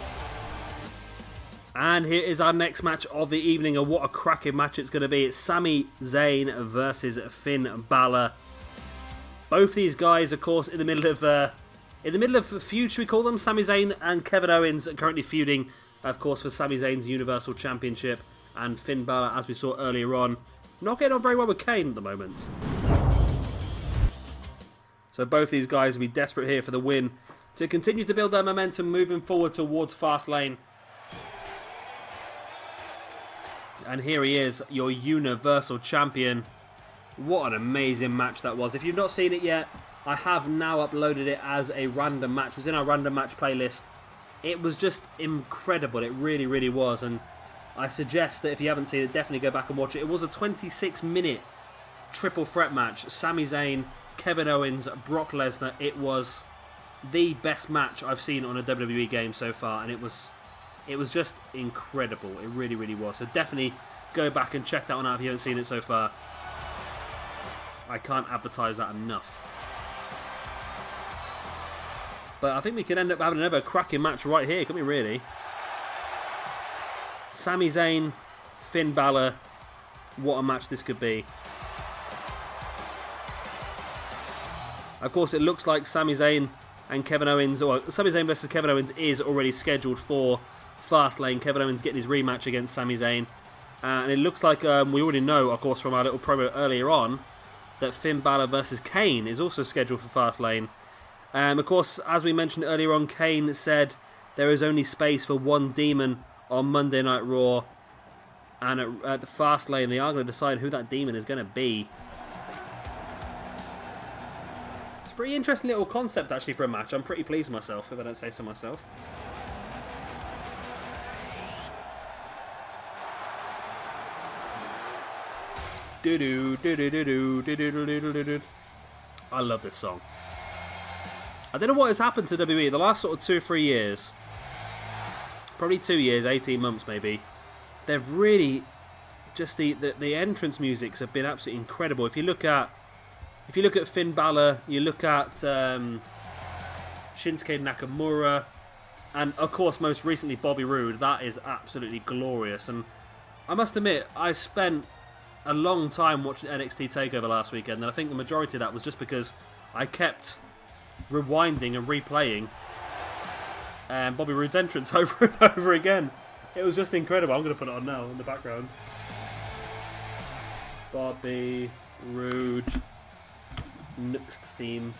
And here is our next match of the evening. And what a cracking match it's going to be. It's Sami Zayn versus Finn Balor. Both these guys, of course, in the middle of a feud, should we call them? Sami Zayn and Kevin Owens are currently feuding, of course, for Sami Zayn's Universal Championship. And Finn Balor, as we saw earlier on, not getting on very well with Kane at the moment. So both these guys will be desperate here for the win to continue to build their momentum moving forward towards Fastlane. And here he is, your Universal Champion. What an amazing match that was. If you've not seen it yet, I have now uploaded it as a random match. It was in our random match playlist. It was just incredible. It really, really was. And I suggest that if you haven't seen it, definitely go back and watch it. It was a 26-minute triple threat match. Sami Zayn, Kevin Owens, Brock Lesnar. It was the best match I've seen on a WWE game so far, and it was just incredible. It really, really was. So definitely go back and check that one out if you haven't seen it so far. I can't advertise that enough. But I think we could end up having another cracking match right here, couldn't we, really? Sami Zayn, Finn Balor. What a match this could be. Of course, it looks like Sami Zayn and Kevin Owens, or Sami Zayn versus Kevin Owens is already scheduled for Fastlane. Kevin Owens getting his rematch against Sami Zayn. And it looks like we already know, of course, from our little promo earlier on, that Finn Balor versus Kane is also scheduled for Fastlane. Of course, as we mentioned earlier on, Kane said there is only space for one demon on Monday Night Raw. And at the Fastlane, they are going to decide who that demon is going to be. It's a pretty interesting little concept, actually, for a match. I'm pretty pleased with myself, if I don't say so myself. I love this song. I don't know what has happened to WWE the last sort of 2 or 3 years. Probably 2 years, 18 months maybe. They've really just the entrance musics have been absolutely incredible. If you look at Finn Balor, you look at Shinsuke Nakamura, and of course most recently Bobby Roode. That is absolutely glorious. And I must admit, I spent a long time watching NXT TakeOver last weekend, and I think the majority of that was just because I kept rewinding and replaying Bobby Roode's entrance over and over again. It was just incredible. I'm going to put it on now in the background. Bobby Roode next theme.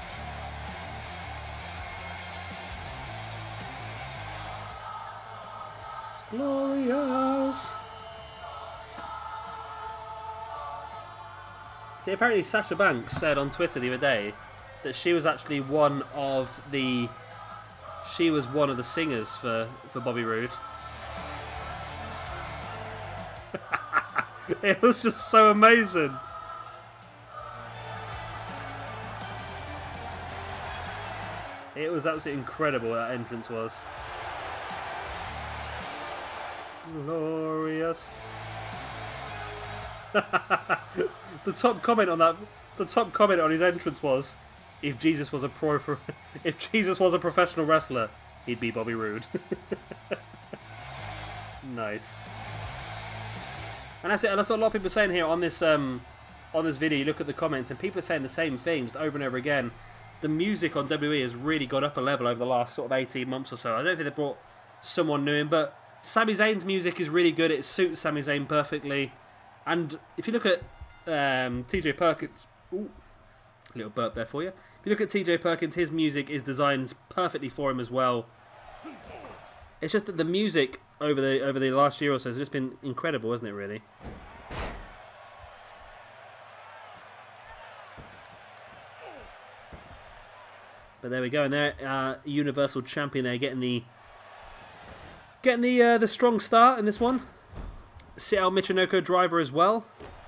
It's glorious. See, apparently Sasha Banks said on Twitter the other day that she was actually one of the singers for Bobby Roode. It was just so amazing. It was absolutely incredible, that entrance was. Glorious. The top comment on his entrance was, if Jesus was a professional wrestler, he'd be Bobby Roode. Nice. And that's it. And that's what a lot of people are saying here on this video. You look at the comments, and people are saying the same things over and over again. The music on WWE has really gone up a level over the last sort of 18 months or so. I don't think they brought someone new in, but Sami Zayn's music is really good. It suits Sami Zayn perfectly. And if you look at TJ Perkins, ooh, a little burp there for you. If you look at TJ Perkins, his music is designed perfectly for him as well. It's just that the music over the last year or so has just been incredible, hasn't it, really? But there we go, and they're Universal Champion there, getting the strong start in this one. Seattle Michinoku driver as well.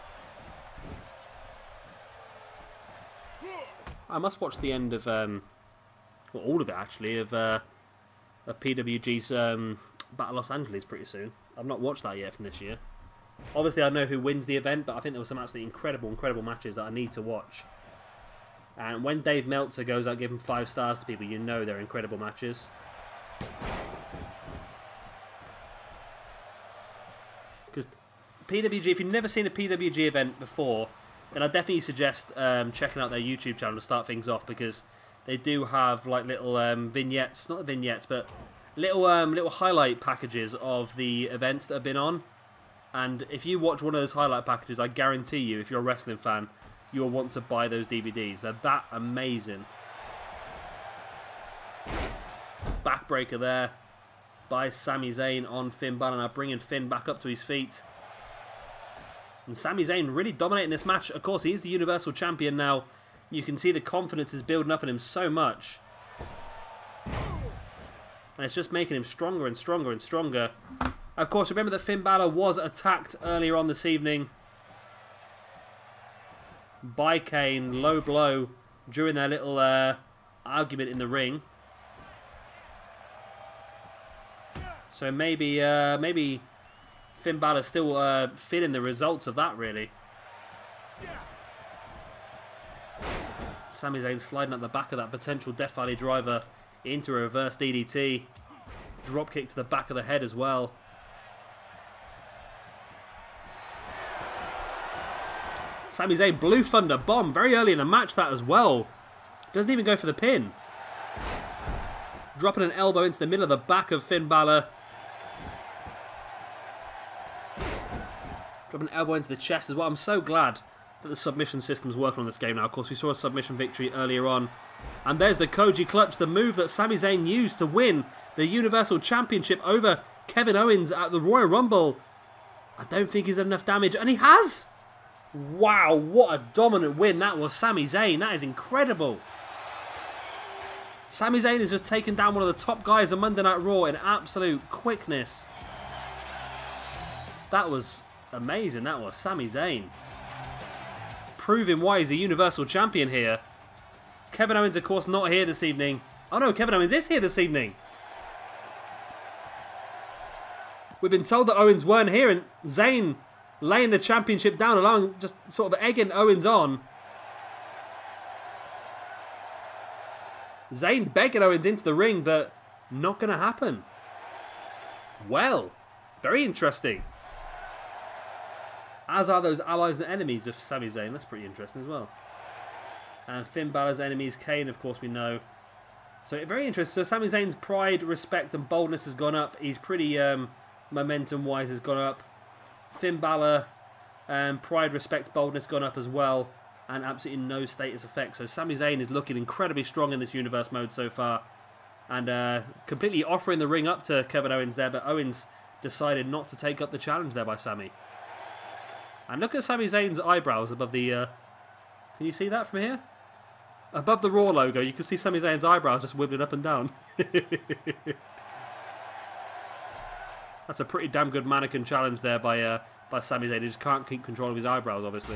I must watch the end of, well, all of it actually, of PWG's Battle Los Angeles pretty soon. I've not watched that yet from this year. Obviously, I know who wins the event, but I think there were some absolutely incredible matches that I need to watch. And when Dave Meltzer goes out giving 5 stars to people, you know they're incredible matches. Because PWG, if you've never seen a PWG event before, then I definitely suggest checking out their YouTube channel to start things off, because they do have like little vignettes, not vignettes, but little highlight packages of the events that have been on. And if you watch one of those highlight packages, I guarantee you, if you're a wrestling fan, you'll want to buy those DVDs. They're that amazing. Backbreaker there by Sami Zayn on Finn Balor, now bringing Finn back up to his feet. And Sami Zayn really dominating this match. Of course, he's the Universal Champion now. You can see the confidence is building up in him so much. And it's just making him stronger and stronger and stronger. Of course, remember that Finn Balor was attacked earlier on this evening by Kane, low blow, during their little argument in the ring. So maybe Finn Balor still feeling the results of that, really. Sami Zayn sliding at the back of that potential Death Valley driver into a reverse DDT. Drop kick to the back of the head as well. Sami Zayn, Blue Thunder Bomb, very early in the match that as well. Doesn't even go for the pin. Dropping an elbow into the middle of the back of Finn Balor. Dropping an elbow into the chest as well. I'm so glad that the submission system's working on this game now. Of course, we saw a submission victory earlier on. And there's the Koji Clutch, the move that Sami Zayn used to win the Universal Championship over Kevin Owens at the Royal Rumble. I don't think he's done enough damage, and he has! Wow, what a dominant win that was, Sami Zayn. That is incredible. Sami Zayn has just taken down one of the top guys on Monday Night Raw in absolute quickness. That was amazing, that was Sami Zayn. Proving why he's a Universal Champion here. Kevin Owens, of course, not here this evening. Oh no, Kevin Owens is here this evening. We've been told that Owens weren't here, and Zayn laying the championship down, allowing, just sort of egging Owens on. Zayn begging Owens into the ring, but not going to happen. Well, very interesting. As are those allies and enemies of Sami Zayn. That's pretty interesting as well. And Finn Balor's enemies, Kane, of course, we know. So very interesting. So Sami Zayn's pride, respect, and boldness has gone up. He's pretty momentum-wise has gone up. Finn Balor, pride, respect, boldness gone up as well, and absolutely no status effect. So Sami Zayn is looking incredibly strong in this universe mode so far, and completely offering the ring up to Kevin Owens there, but Owens decided not to take up the challenge there by Sami. And look at Sami Zayn's eyebrows above the... can you see that from here? Above the Raw logo, you can see Sami Zayn's eyebrows just wibbling up and down. That's a pretty damn good mannequin challenge there by Sami Zayn. He just can't keep control of his eyebrows, obviously.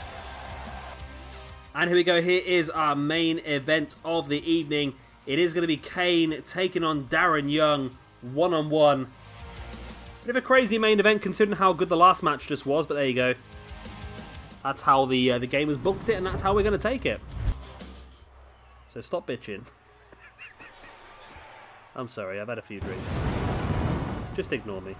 And here we go. Here is our main event of the evening. It is going to be Kane taking on Darren Young, one-on-one. Bit of a crazy main event considering how good the last match just was, but there you go. That's how the game has booked it, and that's how we're going to take it. So stop bitching. I'm sorry, I've had a few drinks. Just ignore me.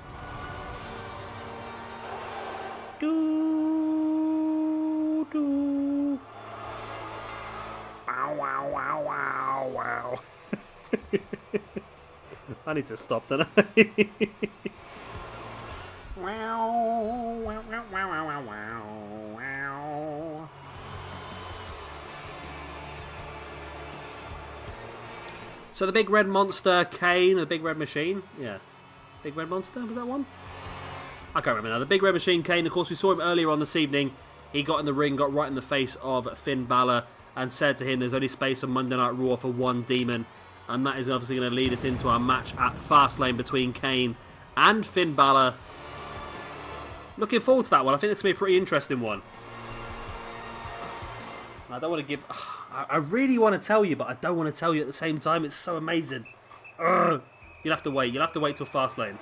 Do, do. Wow, wow, wow, wow, wow. I need to stop, don't I? Wow, wow, wow, wow, wow, wow. So the big red monster, Kane, the big red machine. Yeah. Big red monster, was that one? I can't remember now. The big red machine, Kane, of course, we saw him earlier on this evening. He got in the ring, got right in the face of Finn Balor, and said to him there's only space on Monday Night Raw for one demon. And that is obviously going to lead us into our match at Fastlane between Kane and Finn Balor. Looking forward to that one. I think it's going to be a pretty interesting one. I don't want to give... I really want to tell you, but I don't want to tell you at the same time. It's so amazing. Ugh. You'll have to wait. You'll have to wait till Fastlane.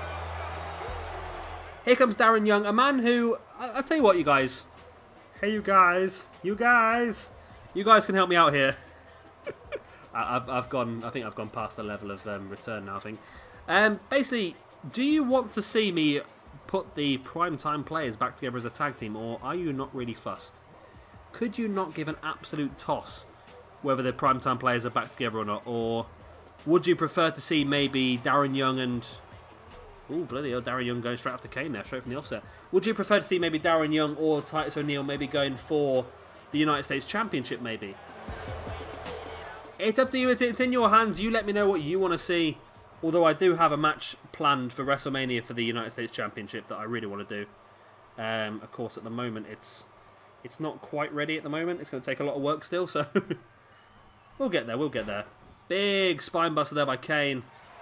Here comes Darren Young, a man who... I'll tell you what, you guys. Hey, you guys. You guys. You guys can help me out here. I think I've gone past the level of return now, I think. Basically, do you want to see me put the Primetime Players back together as a tag team, or are you not really fussed? Could you not give an absolute toss whether the Primetime Players are back together or not? Or would you prefer to see maybe Darren Young and... Oh, bloody hell, Darren Young going straight after Kane there, straight from the offset. Would you prefer to see maybe Darren Young or Titus O'Neil maybe going for the United States Championship maybe? It's up to you. It's in your hands. You let me know what you want to see. Although I do have a match planned for WrestleMania for the United States Championship that I really want to do. Of course, at the moment, it's not quite ready at the moment. It's going to take a lot of work still, so we'll get there. We'll get there. Big spine buster there by Kane.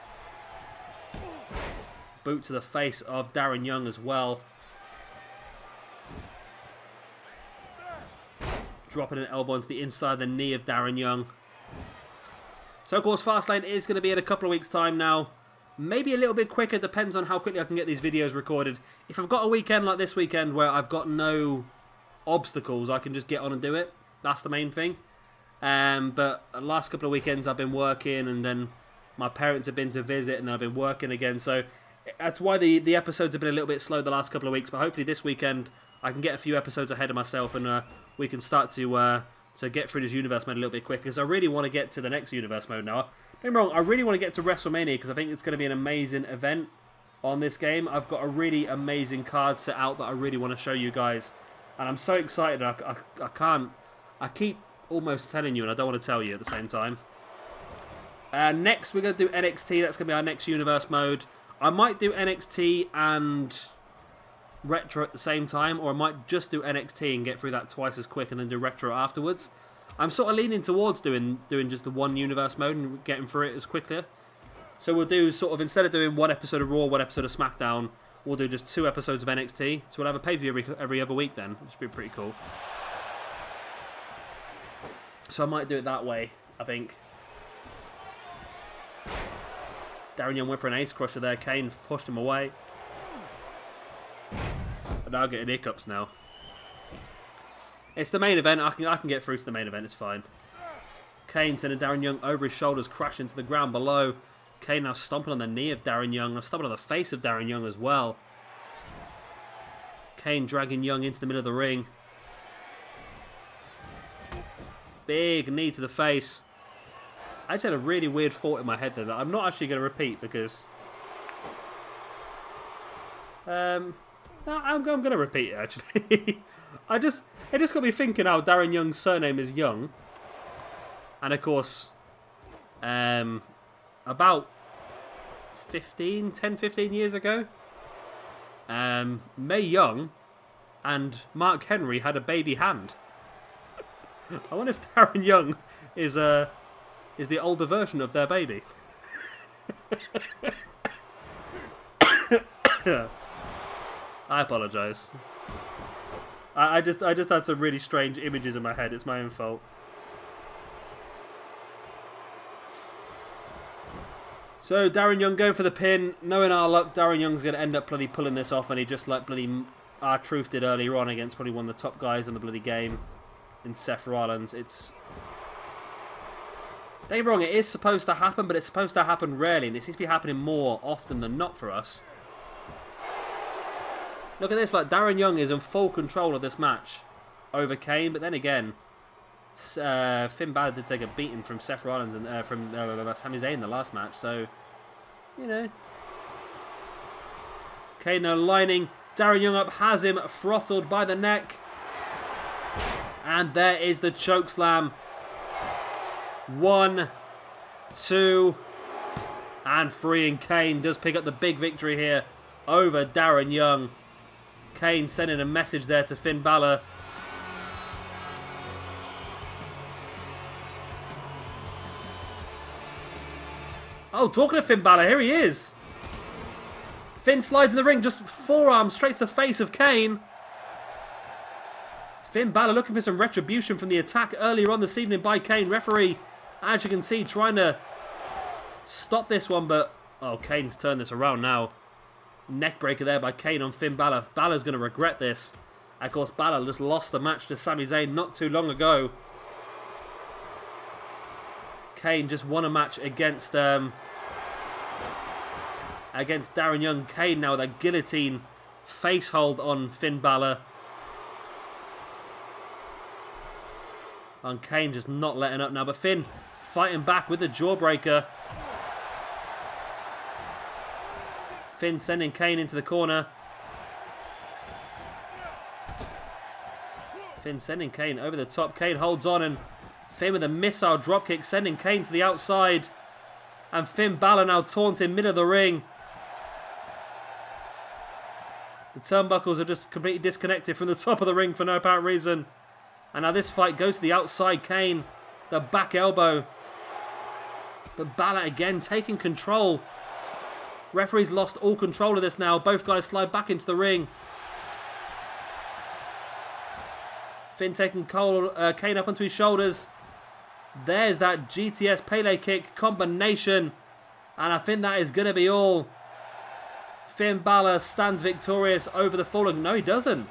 Boot to the face of Darren Young as well. Dropping an elbow into the inside of the knee of Darren Young. So, of course, Fastlane is going to be in a couple of weeks' time now. Maybe a little bit quicker, depends on how quickly I can get these videos recorded. If I've got a weekend like this weekend where I've got no obstacles, I can just get on and do it. That's the main thing. But the last couple of weekends I've been working, and then my parents have been to visit, and then I've been working again. So that's why the episodes have been a little bit slow the last couple of weeks. But hopefully this weekend I can get a few episodes ahead of myself, and we can start to get through this universe mode a little bit quicker, because I really want to get to the next universe mode now. Don't get me wrong, I really want to get to WrestleMania, because I think it's going to be an amazing event on this game. I've got a really amazing card set out that I really want to show you guys, and I'm so excited. I keep almost telling you, and I don't want to tell you at the same time. Next, we're going to do NXT. That's going to be our next universe mode. I might do NXT and Retro at the same time, or I might just do NXT and get through that twice as quick and then do Retro afterwards. I'm sort of leaning towards doing just the one universe mode and getting through it as quickly. So we'll do sort of, instead of doing one episode of Raw, one episode of SmackDown, we'll do just 2 episodes of NXT. So we'll have a pay-per-view every other week then, which would be pretty cool. So I might do it that way, I think. Darren Young went for an ace crusher there. Kane pushed him away. I'm now getting hiccups now. It's the main event. I can get through to the main event. It's fine. Kane sending Darren Young over his shoulders, crashing to the ground below. Kane now stomping on the knee of Darren Young. Now stomping on the face of Darren Young as well. Kane dragging Young into the middle of the ring. Big knee to the face. I just had a really weird thought in my head there that I'm not actually going to repeat, because no, I'm going to repeat it actually. it just got me thinking how Darren Young's surname is Young, and of course, about 10-15 years ago, Mae Young and Mark Henry had a baby hand. I wonder if Darren Young is the older version of their baby. I apologise. I just had some really strange images in my head. It's my own fault. So Darren Young going for the pin. Knowing our luck, Darren Young's going to end up bloody pulling this off, and he just like bloody R-Truth did earlier on against probably one of the top guys in the bloody game in Seth Rollins. It's... Don't get me wrong, it is supposed to happen, but it's supposed to happen rarely, and it seems to be happening more often than not for us. Look at this, like, Darren Young is in full control of this match over Kane, but then again, Finn Balor did take a beating from Seth Rollins and from Sami Zayn in the last match, so, you know. Kane now lining Darren Young up, has him throttled by the neck. And there is the chokeslam. 1, 2, and 3, and Kane does pick up the big victory here over Darren Young. Kane sending a message there to Finn Balor. Oh, talking to Finn Balor, here he is. Finn slides in the ring, just forearm straight to the face of Kane. Finn Balor looking for some retribution from the attack earlier on this evening by Kane. Referee, as you can see, trying to stop this one, but... Oh, Kane's turned this around now. Neckbreaker there by Kane on Finn Balor. Balor's going to regret this. Of course, Balor just lost the match to Sami Zayn not too long ago. Kane just won a match against Darren Young. Kane now with a guillotine face hold on Finn Balor. And Kane just not letting up now. But Finn fighting back with the jawbreaker. Finn sending Kane into the corner. Finn sending Kane over the top. Kane holds on, and Finn with a missile dropkick sending Kane to the outside. And Finn Balor now taunting mid of the ring. The turnbuckles are just completely disconnected from the top of the ring for no apparent reason. And now this fight goes to the outside. Kane, the back elbow. But Balor again taking control. Referee's lost all control of this now. Both guys slide back into the ring. Finn taking Kane up onto his shoulders. There's that GTS Pele kick combination. And I think that is going to be all. Finn Balor stands victorious over the Fallen. No, he doesn't.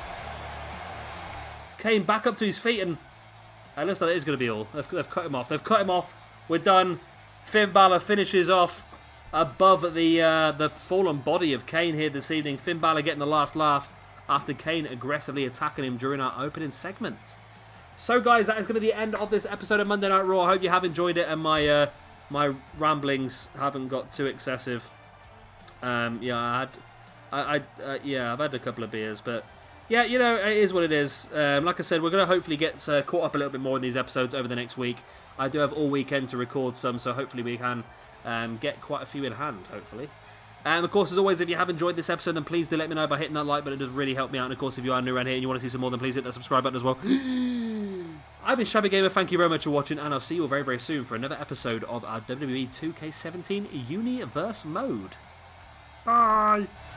Kane back up to his feet, and it looks like it is going to be all. They've cut him off. They've cut him off. We're done. Finn Balor finishes off above the fallen body of Kane here this evening. Finn Balor getting the last laugh after Kane aggressively attacking him during our opening segment. So guys, that is going to be the end of this episode of Monday Night Raw. I hope you have enjoyed it and my ramblings haven't got too excessive. Yeah, I've had a couple of beers, but yeah, you know, it is what it is. Like I said, we're going to hopefully get caught up a little bit more in these episodes over the next week. I do have all weekend to record some, so hopefully we can get quite a few in hand, hopefully. Of course, as always, if you have enjoyed this episode, then please do let me know by hitting that like button. It does really help me out. And of course, if you are new around here and you want to see some more, then please hit that subscribe button as well. I've been Shabby Gamer. Thank you very much for watching, and I'll see you all very, very soon for another episode of our WWE 2K17 Universe Mode. Bye!